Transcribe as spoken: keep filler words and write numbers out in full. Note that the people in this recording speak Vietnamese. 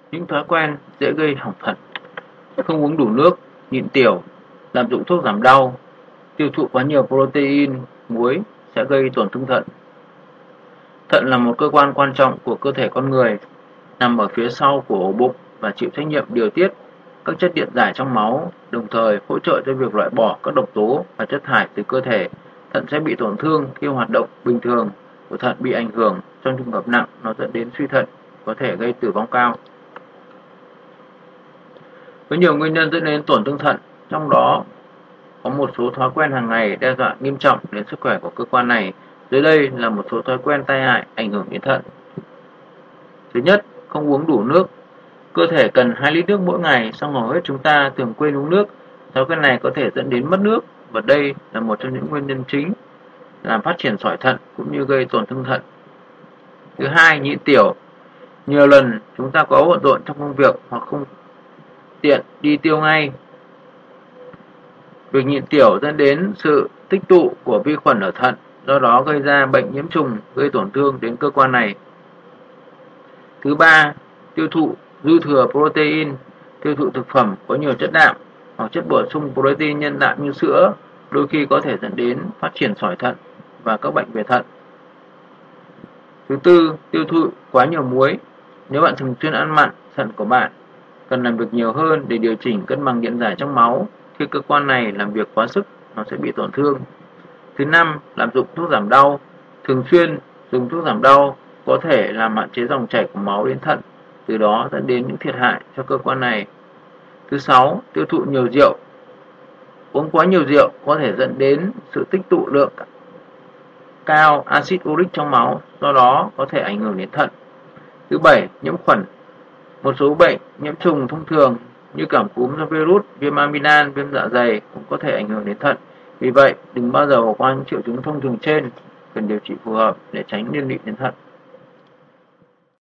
Những thói quen dễ gây hỏng thận: không uống đủ nước, nhịn tiểu, lạm dụng thuốc giảm đau, tiêu thụ quá nhiều protein, muối sẽ gây tổn thương thận. Thận là một cơ quan quan trọng của cơ thể con người, nằm ở phía sau của ổ bụng và chịu trách nhiệm điều tiết các chất điện giải trong máu, đồng thời hỗ trợ cho việc loại bỏ các độc tố và chất thải từ cơ thể. Thận sẽ bị tổn thương khi hoạt động bình thường của thận bị ảnh hưởng. Trong trường hợp nặng, nó dẫn đến suy thận, có thể gây tử vong cao. Có nhiều nguyên nhân dẫn đến tổn thương thận, trong đó có một số thói quen hàng ngày đe dọa nghiêm trọng đến sức khỏe của cơ quan này. Dưới đây là một số thói quen tai hại ảnh hưởng đến thận. Thứ nhất, không uống đủ nước. Cơ thể cần hai lít nước mỗi ngày, song hầu hết chúng ta thường quên uống nước. Thói quen này có thể dẫn đến mất nước, và đây là một trong những nguyên nhân chính làm phát triển sỏi thận cũng như gây tổn thương thận. Thứ hai, nhịn tiểu. Nhiều lần chúng ta có bận rộn trong công việc hoặc không tiện đi tiêu ngay. Việc nhịn tiểu dẫn đến sự tích tụ của vi khuẩn ở thận, do đó gây ra bệnh nhiễm trùng, gây tổn thương đến cơ quan này. Thứ ba, tiêu thụ dư thừa protein. Tiêu thụ thực phẩm có nhiều chất đạm hoặc chất bổ sung protein nhân tạo như sữa đôi khi có thể dẫn đến phát triển sỏi thận và các bệnh về thận. Thứ tư, tiêu thụ quá nhiều muối. Nếu bạn thường xuyên ăn mặn, thận của bạn cần làm việc nhiều hơn để điều chỉnh cân bằng điện giải trong máu. Khi cơ quan này làm việc quá sức, nó sẽ bị tổn thương. Thứ năm, lạm dụng thuốc giảm đau. Thường xuyên dùng thuốc giảm đau có thể làm hạn chế dòng chảy của máu đến thận, từ đó dẫn đến những thiệt hại cho cơ quan này. Thứ sáu, tiêu thụ nhiều rượu. Uống quá nhiều rượu có thể dẫn đến sự tích tụ lượng cao axit uric trong máu, do đó có thể ảnh hưởng đến thận. Thứ bảy, nhiễm khuẩn. Một số bệnh nhiễm trùng thông thường như cảm cúm do virus, viêm amidan, viêm dạ dày cũng có thể ảnh hưởng đến thận. Vì vậy, đừng bao giờ bỏ qua những triệu chứng thông thường trên, cần điều trị phù hợp để tránh liên lụy đến thận.